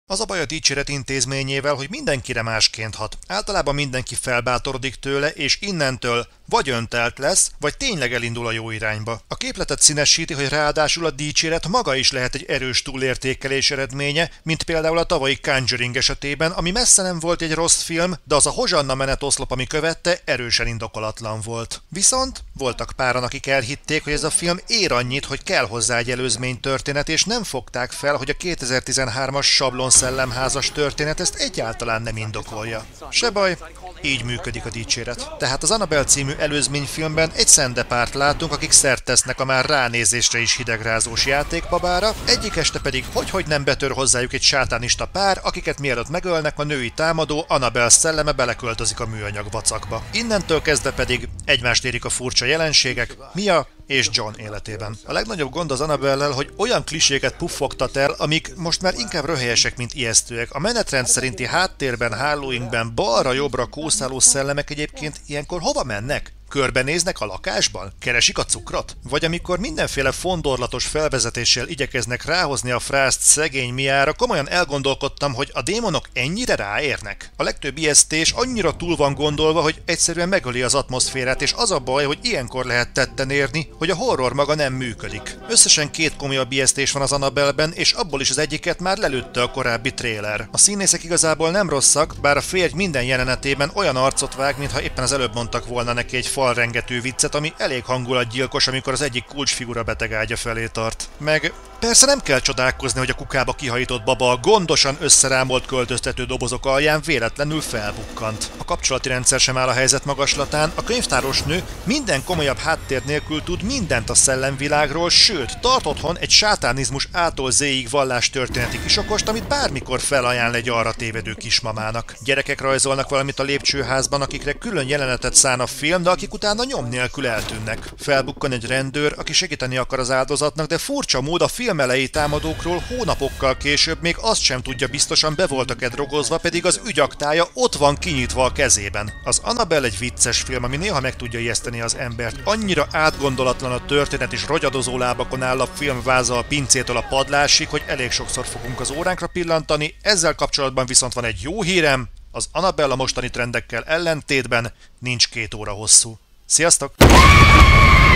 Az a baj a dicséret intézményével, hogy mindenkire másként hat. Általában mindenki felbátorodik tőle, és innentől vagy öntelt lesz, vagy tényleg elindul a jó irányba. A képletet színesíti, hogy ráadásul a dicséret maga is lehet egy erős túlértékelés eredménye, mint például a tavalyi Conjuring esetében, ami messze nem volt egy rossz film, de az a hozsanna menetoszlop, ami követte, erősen indokolatlan volt. Viszont voltak páran, akik elhitték, hogy ez a film ér annyit, hogy kell hozzá egy előzménytörténet, és nem fogták fel, hogy a 2013-as sablon szellemházas történet ezt egyáltalán nem indokolja. Se baj, így működik a dicséret. Tehát az Annabelle című előzményfilmben egy szendepárt látunk, akik szert tesznek a már ránézésre is hidegrázós játékbabára, egyik este pedig hogy nem betör hozzájuk egy sátánista pár, akiket mielőtt megölnek, a női támadó Annabelle szelleme beleköltözik a műanyag vacakba. Innentől kezdve pedig egymást érik a furcsa jelenségek, Mia és John életében. A legnagyobb gond az Annabelle-lel, hogy olyan kliséket puffogtat el, amik most már inkább röhelyesek, mint ijesztőek. A menetrend szerinti háttérben, Halloweenben balra-jobbra kószáló szellemek egyébként ilyenkor hova mennek? Körbenéznek a lakásban? Keresik a cukrot? Vagy amikor mindenféle fondorlatos felvezetéssel igyekeznek ráhozni a frászt szegény Miára, komolyan elgondolkodtam, hogy a démonok ennyire ráérnek? A legtöbb ijesztés annyira túl van gondolva, hogy egyszerűen megöli az atmoszférát, és az a baj, hogy ilyenkor lehet tetten érni, hogy a horror maga nem működik. Összesen 2 komolyabb ijesztés van az Annabelle-ben, és abból is az egyiket már lelőtte a korábbi tréler. A színészek igazából nem rosszak, bár a férj minden jelenetében olyan arcot vág, mintha éppen az előbb mondtak volna neki egy falrengető viccet, ami elég hangulatgyilkos, amikor az egyik kulcsfigura beteg ágya felé tart. Meg persze nem kell csodálkozni, hogy a kukába kihajított baba a gondosan összerámolt költöztető dobozok alján véletlenül felbukkant. A kapcsolati rendszer sem áll a helyzet magaslatán, a könyvtáros nő minden komolyabb háttér nélkül tud mindent a szellemvilágról, sőt, tart otthon egy sátánizmus A-tól Z-ig vallástörténeti kisokost, amit bármikor felajánl egy arra tévedő kismamának. Gyerekek rajzolnak valamit a lépcsőházban, akikre külön jelenetet szán a film, de akik utána nyom nélkül eltűnnek. Felbukkan egy rendőr, aki segíteni akar az áldozatnak, de furcsa mód a film elejé támadókról hónapokkal később még azt sem tudja biztosan, be voltak-e drogozva, pedig az ügyaktája ott van kinyitva a kezében. Az Annabelle egy vicces film, ami néha meg tudja ijeszteni az embert. Annyira átgondolatlan a történet és rogyadozó lábakon áll a filmváza a pincétől a padlásig, hogy elég sokszor fogunk az óránkra pillantani. Ezzel kapcsolatban viszont van egy jó hírem, az Annabelle a mostani trendekkel ellentétben nincs 2 óra hosszú. Sziasztok!